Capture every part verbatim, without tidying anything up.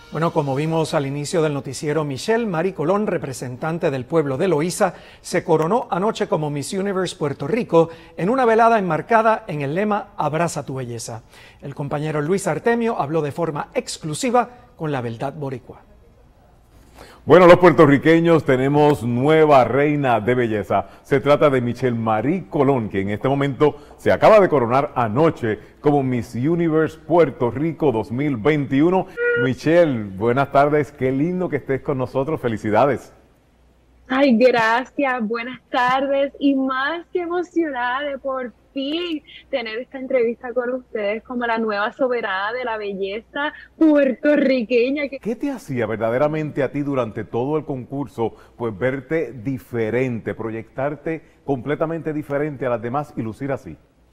Bueno, como vimos al inicio del noticiero, Michelle Marie Colón, representante del pueblo de Loíza, se coronó anoche como Miss Universe Puerto Rico en una velada enmarcada en el lema Abraza tu belleza. El compañero Luis Artemio habló de forma exclusiva con la Beldad Boricua. Bueno, los puertorriqueños tenemos nueva reina de belleza. Se trata de Michelle Marie Colón, que en este momento se acaba de coronar anoche como Miss Universe Puerto Rico dos mil veintiuno. Michelle, buenas tardes. Qué lindo que estés con nosotros. Felicidades. Ay, gracias. Buenas tardes. Y más que emocionada de por fin tener esta entrevista con ustedes como la nueva soberana de la belleza puertorriqueña. ¿Qué te hacía verdaderamente a ti durante todo el concurso, pues verte diferente, proyectarte completamente diferente a las demás y lucir así?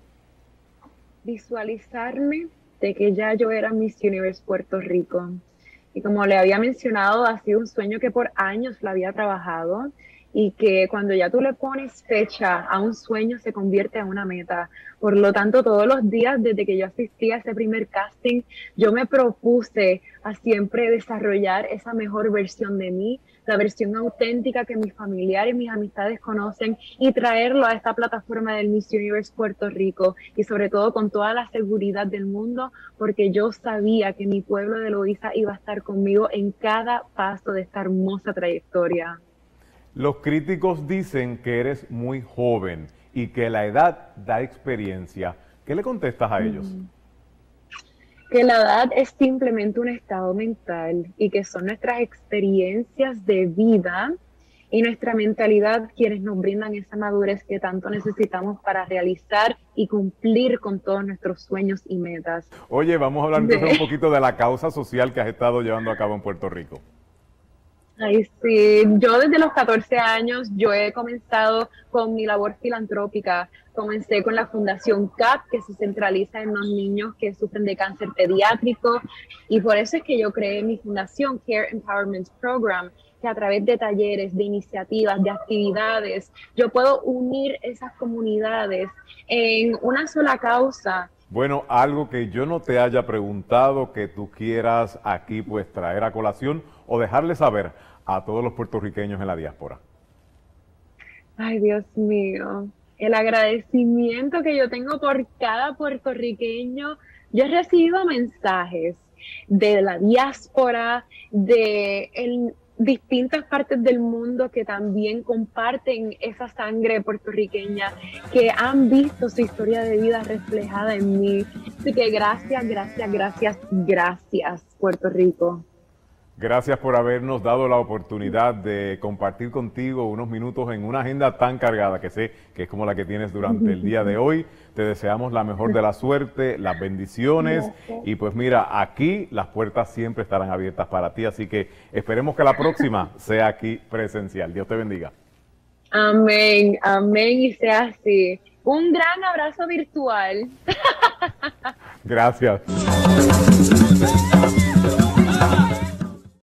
Visualizarme de que ya yo era Miss Universe Puerto Rico. Y como le había mencionado, ha sido un sueño que por años lo había trabajado y que cuando ya tú le pones fecha a un sueño se convierte en una meta. Por lo tanto, todos los días desde que yo asistí a ese primer casting, yo me propuse a siempre desarrollar esa mejor versión de mí, la versión auténtica que mis familiares y mis amistades conocen y traerlo a esta plataforma del Miss Universe Puerto Rico y sobre todo con toda la seguridad del mundo, porque yo sabía que mi pueblo de Loíza iba a estar conmigo en cada paso de esta hermosa trayectoria. Los críticos dicen que eres muy joven y que la edad da experiencia. ¿Qué le contestas a ellos? Mm. Que la edad es simplemente un estado mental y que son nuestras experiencias de vida y nuestra mentalidad quienes nos brindan esa madurez que tanto necesitamos para realizar y cumplir con todos nuestros sueños y metas. Oye, vamos a hablar entonces un poquito de la causa social que has estado llevando a cabo en Puerto Rico. Ay, sí, yo desde los catorce años yo he comenzado con mi labor filantrópica. Comencé con la Fundación C A P, que se centraliza en los niños que sufren de cáncer pediátrico, y por eso es que yo creé mi fundación Care Empowerment Program, que a través de talleres, de iniciativas, de actividades, yo puedo unir esas comunidades en una sola causa. Bueno, algo que yo no te haya preguntado que tú quieras aquí pues traer a colación o dejarle saber a todos los puertorriqueños en la diáspora. Ay, Dios mío, el agradecimiento que yo tengo por cada puertorriqueño. Yo he recibido mensajes de la diáspora, de el, distintas partes del mundo que también comparten esa sangre puertorriqueña, que han visto su historia de vida reflejada en mí. Así que gracias, gracias, gracias, gracias, Puerto Rico. Gracias por habernos dado la oportunidad de compartir contigo unos minutos en una agenda tan cargada que sé que es como la que tienes durante el día de hoy. Te deseamos la mejor de la suerte, las bendiciones y pues mira, aquí las puertas siempre estarán abiertas para ti, así que esperemos que la próxima sea aquí presencial. Dios te bendiga. Amén, amén y sea así. Un gran abrazo virtual. Gracias.